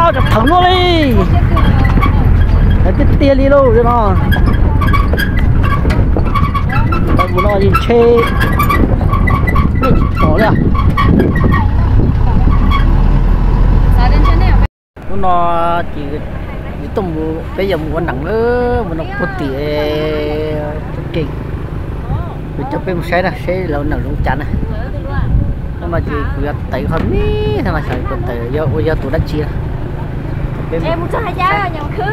nó chặt thẳng luôn đi cái tia đi đâu cho nó bữa nó đi chơi mấy nhỏ đấy à nó chỉ tôm bây giờ mua nặng nữa mà nó có tiền kinh vì cho bên xe này xe lâu nào cũng chán này nhưng mà chỉ cứ tay không ní thằng này phải còn tay giờ tụi đất chia em muốn cho hai giá nhà khứ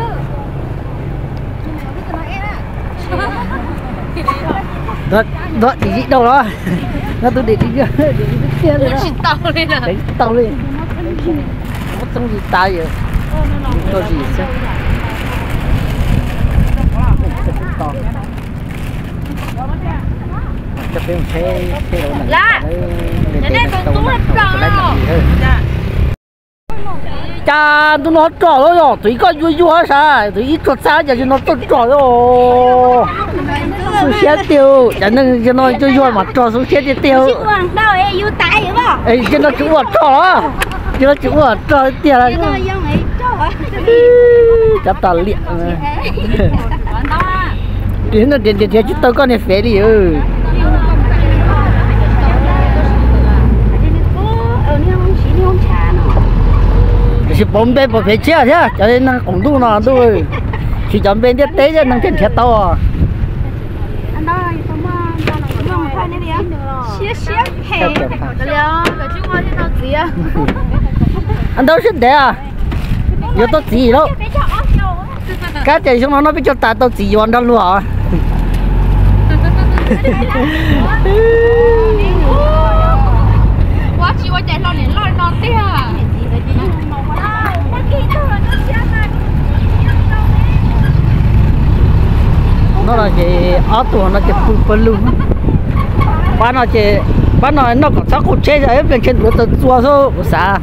đó thì gì đâu đó nó tôi để đi kia rồi đó tàu lên mất trong gì ta vậy có gì sao cho bên xe đâu là để đây còn tú hết rồi cha tôi nó trò rồi tụi có vui vui sao tụi ít chuột sao giờ nó trò rồi số xe tiêu cho nên cho nó cho vui mà trò số xe tiêu đâu em vui tay vậy không ấy cho nó chịu trò cho nó chịu trò tiền là chắc tao liệt đến nó điện chứ tôi có này phê đi chỉ bốn bên một phía chia chứ cho nên nó cũng đủ nó thôi chỉ chọn bên tiếp tế chứ nó trên xe to anh đó không phải này đi xía hè rồi chứ qua thế nào gì à anh đâu xích đấy à giờ tôi gì đâu cái chạy xuống nó biết cho ta tôi chỉ hoàn toàn luôn à quá chị qua chạy lo liền lo non tiếc à nó là cái áo tuồng nó cái phun luôn bán nó có sáu cột chế rồi bên trên tôi chua số xả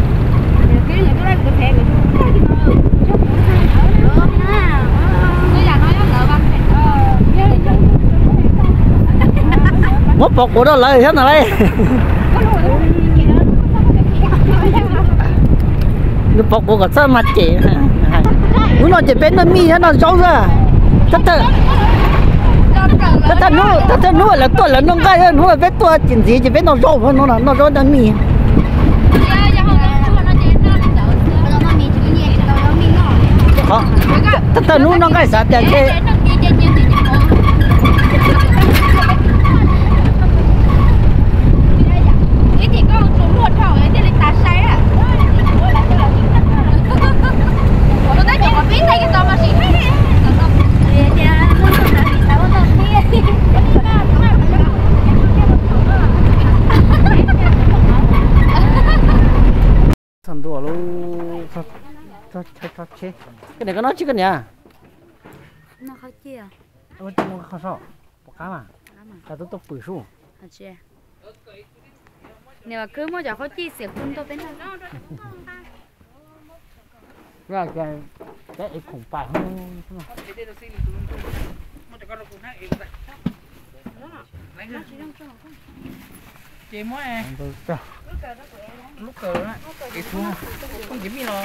mất bọc của nó lại thế nào đây nó bọc của cái sao mặt chị nó chỉ bên nó mi nó rau ra thật nó là tôi là nó gai nó là biết tôi chuyện gì chỉ biết nó rau nó rau nó mi thật nó gai sao tiền thế thằng đùa luôn cho chế cái này có nói chứ cái nhà nó khó chia ôi tôi mua khó sợ bỏ cá mà là tôi bự su chia nếu mà cứ mua cho khó chia sẽ cũng tôi bên đó ra cái khủng phải không chị mới à lúc cờ đó cái thua không chỉ biết lo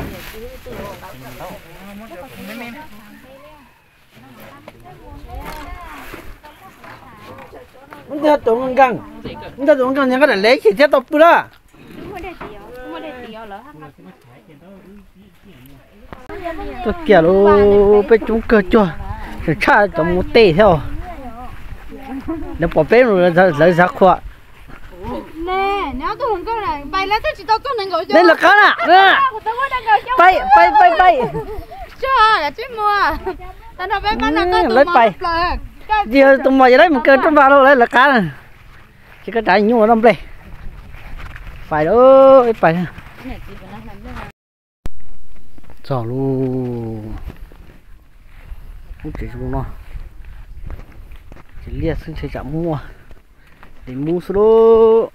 chúng ta tụng găng những cái này lấy thì sẽ tập bữa tôi kia luôn bên chúng cơ cho rồi cha trong một tê theo nó bỏ bên rồi lấy ra khoa nè nếu tôi không có này bay lá tôi chỉ tao có nên gọi cho đây là cá nè bay cho là chứ mua tao đâu biết bán là có lấy bay giờ tụi mày đấy một cơn trong vào đâu lấy là cá này chỉ có trái nhung ở trong đây phải đó phải giò luôn không chỉ xuống nó chỉ liệt xuống chỉ chạm mua để mua số đó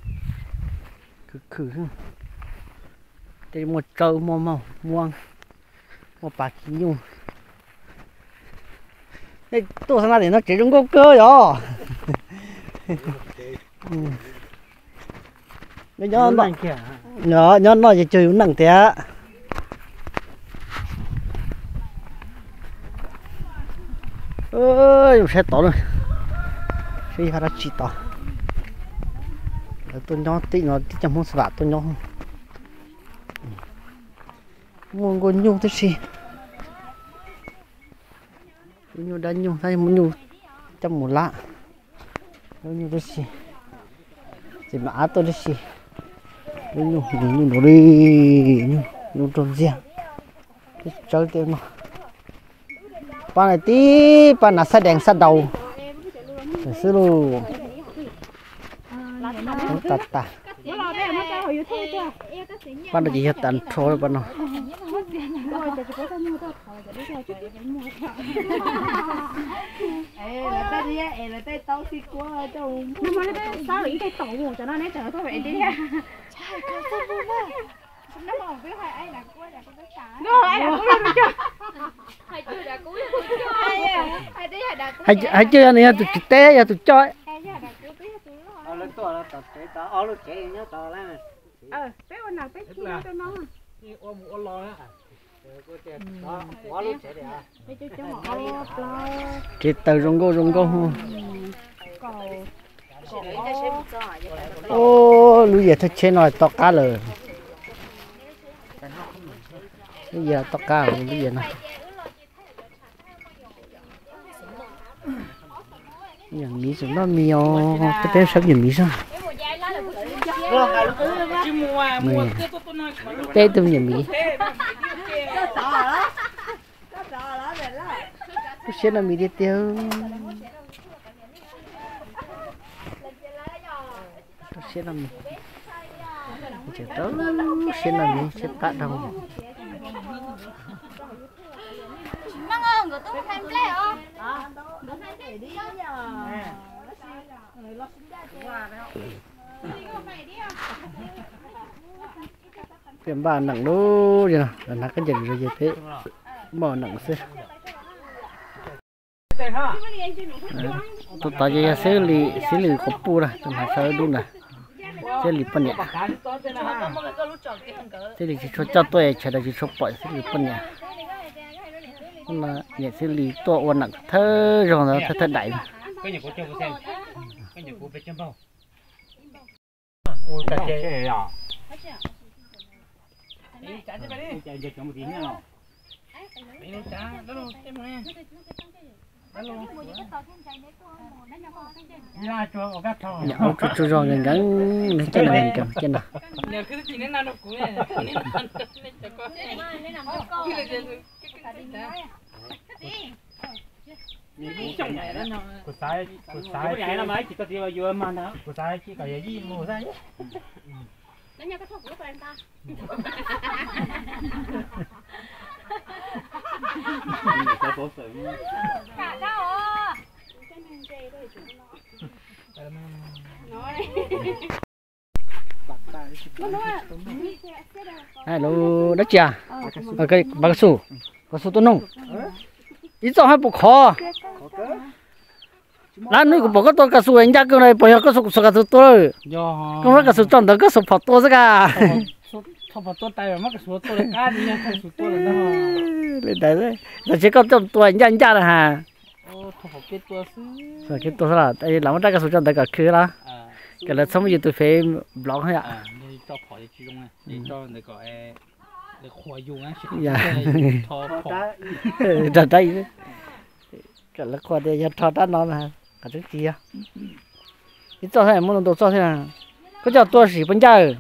khử đây một trâu mua bà kính nhung đây tôi sang đây nó chỉ trong cơ rồi nó chỉ chơi nặng thế ơi xe to rồi xe hara chi to tôi nhỏ tí nó tí chăm không sợ tôi nhỏ muốn con nhung thế gì nhung đã nhung thay muốn nhung trong một lạ nhung thế gì thì mà tôi thế gì nhung nó đi nhung tròn riêng chơi tiền mà ba này tí ba là sát đèn sát đầu để xứ luôn tạt tạt ban đầu chỉ hết tận thôi ban nào hay chơi này tụi té ya tụi chơi lên to là tụi té tao ở lúc chạy nhớ to lắm bé con nào bé kia cho nó ôm một lo á quá lúc chạy đi à chị từ rong go ô lúc giờ thật chơi nói to cá rồi bây giờ to cá rồi bây giờ này những mì nó mèo cái tên sắp những mì sao tên tôi những mì cái xe nó mì đi tiêu cái xe nó mì chỉ tới xe nó mì xe tát đâu mang ơn người tôi thêm lẽ không tiền bà nặng đô gì nào là cái gì rồi thế bỏ nặng xí tôi tại vì xử lý có pu ra chúng ta sẽ đúng này xử lý phân nhẹ xử lý chỉ cho tôi chỉ là chỉ cho bỏi xử lý phân nhẹ mà nhẹ xử lý to quan nặng thơ rồi nó thơ đại cái nhà của chơi xem cái nhà của bé chăm bao ôi ta chơi à chạy giật một tí nữa nhậu cho rồi gần gần trên này cầm trên nào của sai cái là mấy chỉ có tiêu vừa mà đó của sai chỉ có gì mua sai nó nhau cái thuốc của em ta cái bố sự cả đâu à hello đất trà cái bác su tôi nông ít cho hai bộ kho lá nuôi của bộ cái tôi cá su anh ra cái này bây giờ cái số cá su tôi không phải cá su tròn đó cái số phật tôi ra không phải tôi tay mà mắc cái số tôi là cá đi nha cái số tôi là nó lên đấy là chỉ có trong tôi anh ra là hà không phải cái tôi rồi cái tôi là đây làm ra cái số tròn đó cả kia là cái là xong rồi tôi phải blog hay ạ đi cho khỏi chỉ dùng này đi cho người gọi để khỏi dùng á dạ thò ra đây cái là khỏi để thò đá nó là cái thứ kia cái cho thế muốn đồ cho thế nào có cho tôi chỉ phân chơi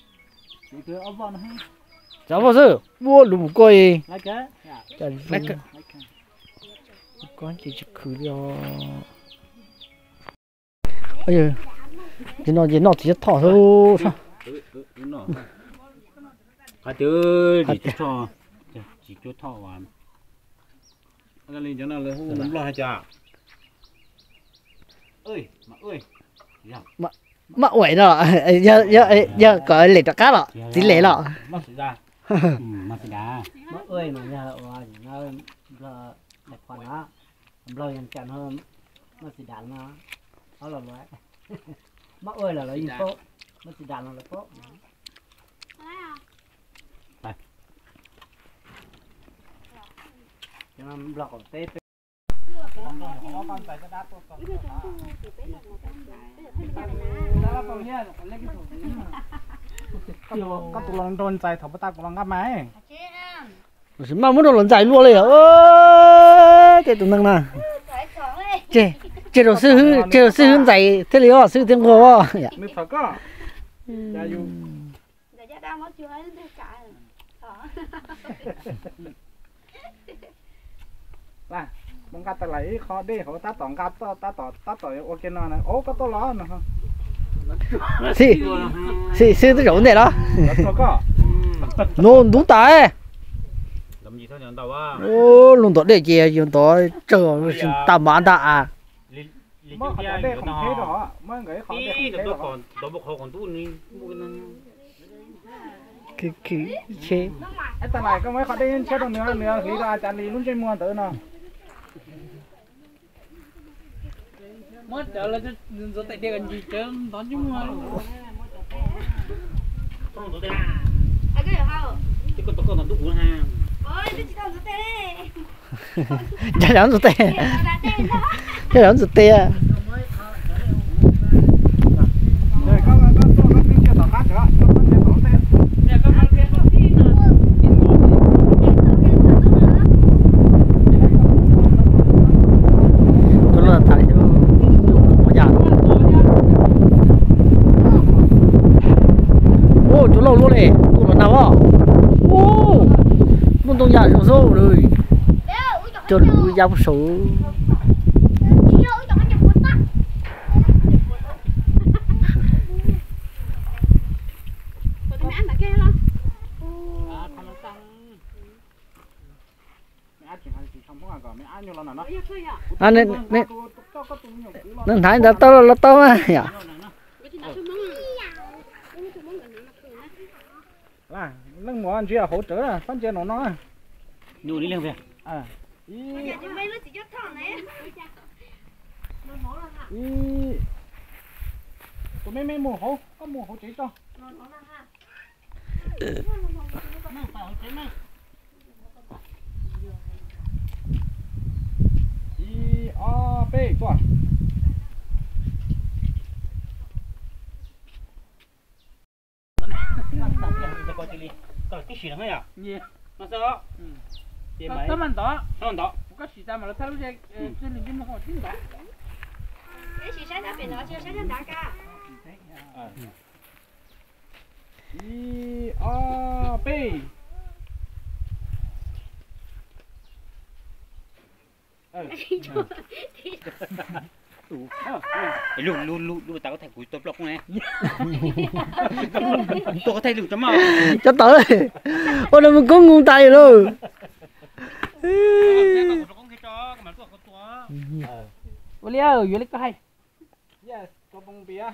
cháu bao giờ mua đủ coi lấy cái con chỉ khử đi bây giờ chỉ nó chỉ thỏ thôi sao cái thứ chỉ cho thỏ vào cái này cho nó là không lo hay chả ơi mà uổng đó giờ có lệ cho cá đó tí lệ đó mà ơi mà giờ nó là đẹp quá đó rồi nhận chọn hơn nó chỉ đạn nó là loại mà ơi là gì phố nó chỉ đạn là phố cho nó lọc ở tép con phải cho đáp con. Có tụ lòng đồn chạy thầu ta cũng lòng ngắm máy. mà muốn đồ lần giải luônเลยơ cái tụi năng nè chế đồ sư hướng giải thế liệu sư tiếng hồ Mới phải có. Dạ dù. Là, bọn gạt ta lấy khó đi, họ ta tỏng gạt ta tỏ ok nó này, ô có to ló nữa không? sư tới rộn này đó có. nôn đúng tại Làm gì thôi nhận tàu á? ô luôn tốt để chè dùng tối chờ tạm bán tạ Mới họ đây không thế đó, mới người họ đây không thế đó. Đó bốc họ còn tu ni, cái chế cái tờ này có mấy họ đây chết nữa khi ra chăn đi luôn chơi mua tới nó. Mới trở lại cho tại đây gần gì chứ đón chúng mua Không tổ đây. Chứ con nó đủ ha. chả lắm rồi tè chả lắm rồi tè Rồi có tiếng chưa tỏ khác nữa, có tiếng tỏ tên. nè có ăn cái con tí nữa cho nó tại cho có nhà ô chỗ lâu luôn này tụi nó nào á ô luôn tông nhà trong số rồi cho nó giao số nên thấy đã to á nhỉ Là, nâng mỏ anh chưa hỗ trợ là phân chia nó. nhiều đi lên về Ý tụi mấy mua hỗ, có mua hỗ trợ cho. Ý a b qua. cái gì nữa à nó sao nó mình đó có gì ta mà nó thấy lúc đây trên những cái món chính đó Ý a b. luôn tao có thể cúi tập lọc này tôi có thể được chấm màu cho tới ôi là mình có ngu tay luôn ôi liêu dưới có hay Yes, có bông bia.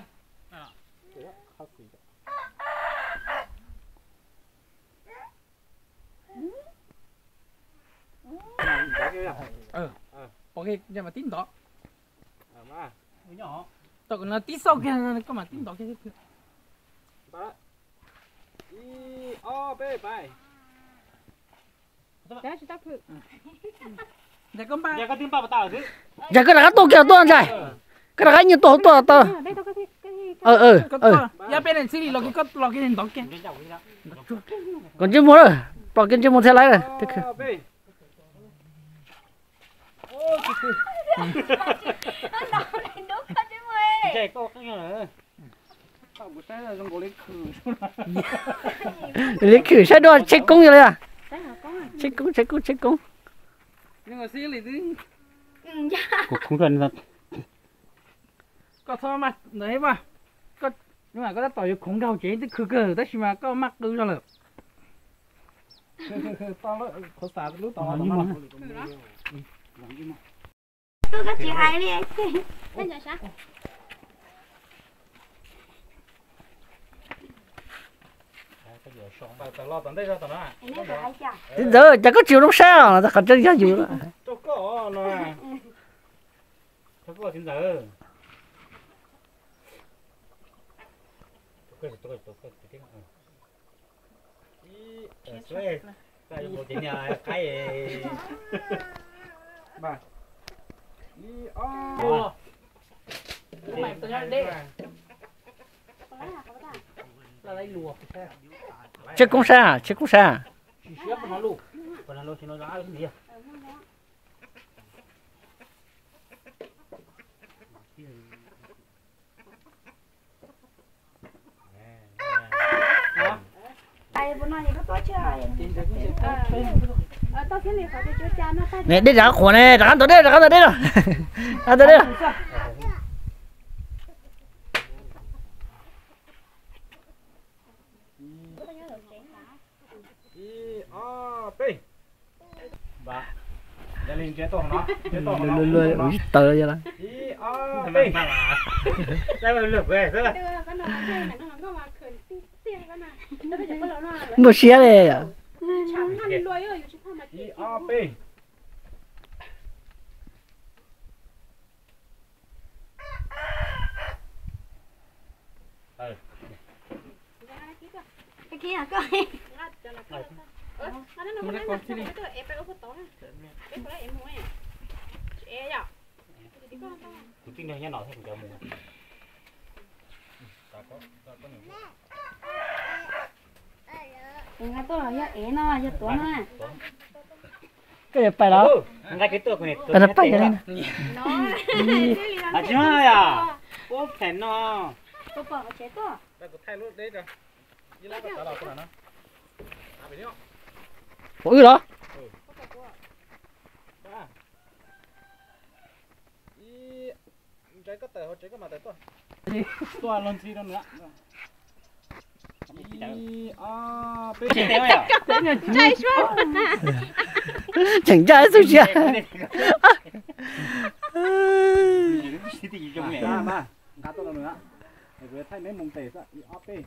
ok nhưng mà tin đó Mà. nhỏ tôi còn là tí sau kia có mà tin đó kia Ba. Ý a b bài. Dạ con ba. Dạ có tiếng ba tao chứ. dạ cái là to kìa to anh trai cái là cái như to Dạ bên này xí lò cái lò cái đó kia. còn chưa mua rồi bỏ cái chưa mua theo lái rồi A b. Chạy có cái nữa. Tao buổi sáng là trong cổ lấy khử. lấy khử sai đo check công như này à check công Nhưng mà xí lì thứ. Không cần thật. Có thua mặt đấy mà. Có nhưng mà có đã tỏi khủng đầu chế tức khử cờ tất mà có mắc cứ cho lực. Tao nó có xả lúc tao nó mà. Tôi có chị hai đi. Thế là sao? Tao lo tận đây ra tao nó. giờ chả có chiều nó sao ta khẩn trương ra nhiều Cho có nó. Cho có xin giờ. Tôi cái. Ý, ta dùng một chuyện nhà cái. Ba. mày tôi nhớ đi là lấy lùa chết cũng xa chết cũng xa chỉ xếp nó lù còn nó lù thì nó ra cái gì ai bữa nay có tối chơi tao sẽ liền phải cho cha nó tay nè đi ra khổ nè ra tới đây rồi ra tới đây bà gia đình chế tổ nó lười tờ vậy đó đây là lực về thế là một xe này à cái kia à coi cũng tin được nhá nó thành cái mồm nga tôi là é nó cho tuổi nó cái phải đó ngay cái tượng này cái nó phải cái này nó à chứ à ô phèn nó tôi bỏ chế to thay luôn đấy rồi như là cái đó nó ủa đó trái có tờ hoặc trái có mà tờ to to luôn gì đâu nữa Chị đéo à? chạy xuống chẳng trai sao chứ ba cá to nữa rồi thay mấy mông tể ra đi ốp đi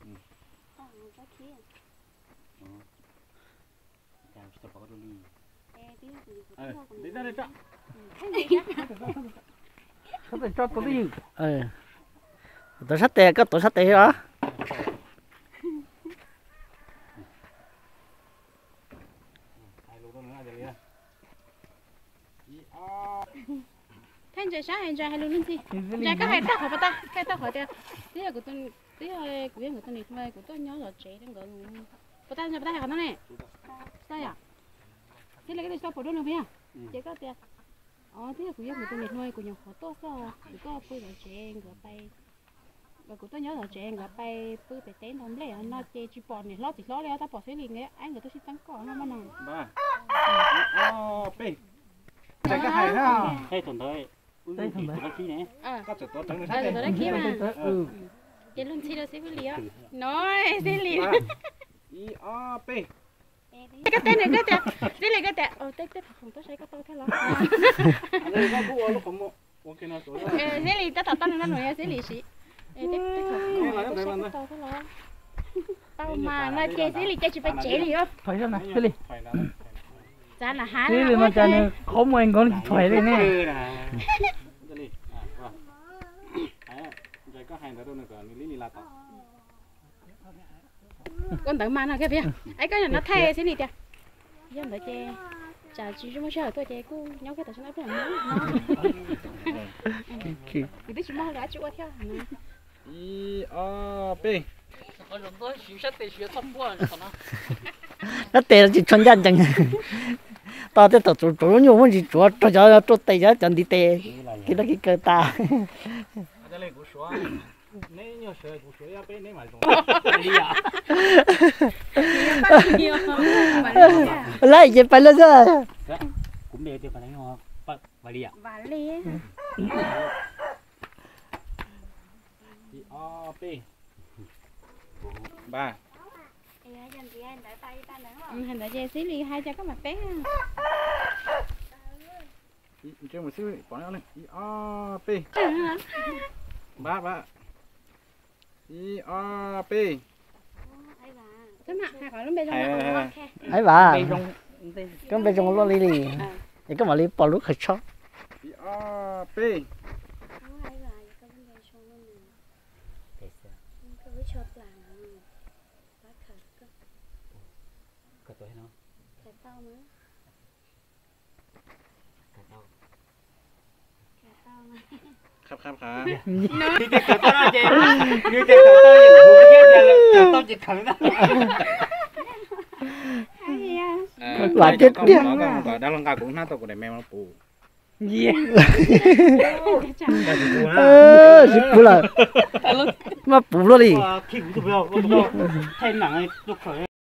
đi ra đây cho sao phải cho tôi đi tôi sát tè có tôi sát tè đó thanh trời sáng hay trời hay luôn lên gì trời có hay tao hỏi ta cái tao hỏi ta tí là của tôi tí là của tôi này thôi của tôi nhớ rồi chế đến gọi của ta hay còn nó này sao à thế là cái này sao phổ đông được không chế có tiền thế là của tôi này thôi của nhau khó tốt sao của tôi bây giờ chế ngửa bay và của tôi nhớ rồi chế ngửa bay bây giờ tên nó lấy nó chế chỉ bỏ này lót thì lót lấy tao bỏ thế liền đấy anh người tôi xin tăng cỏ nó mà nào ba pi trái có hay đó hay thuần thôi đây thuần đấy cái này có sự tốt trong người đấy đấy kia mà chế luôn chi đâu sẽ phải liều nói sẽ liều pi cái tên này cái tên này cái tên tên không tôi sai cái tôi thế lắm đây có bùa lúc không ok nó số sẽ liều ta tập tăng nó nói sẽ liều gì tên không tôi sai cái tôi thế lắm tao mà nó chế sẽ liều chỉ phải chế liều phải sao này cái gì giá là há cái gì mà cho nên không anh có phải đây nè có hàng đó đâu nữa cả lý là tao con tự mang nào cái việc ấy cái này nó thay thế này kìa giờ mới chơi chả chỉ chúng chơi tôi chơi cô nhau cái tao nó phải nó thì tôi chỉ mong là chịu theo pi nó tè chỉ chọn chân chân tao tới tao chỗ nhiều muốn gì chỗ tè giá chân đi tè cái đó cái cơ ta nếu như sợi của sợi áp nếu mà lại gì phải lên rồi cũng để tiêu phải đánh họ vài đi à vài đi ba hình đại dê xí ly hai cho có mặt bé chơi một xíu bỏ nó này ba pi cái mặt hai khỏi nó bê trong ấy bà cái bên trong nó lì thì cái mà lì bỏ lúc hơi chót pi cái tuổi nó ครับครับ你这可多少钱？你这可多一五个的，可多一坑的。 Là chết kia. Có đó là cả cũng nát tôi của này mẹ nó bù. Yeah. Xịt bù là. Mà bù nó đi. Thì cũng được, thay nặng ấy, lúc khởi.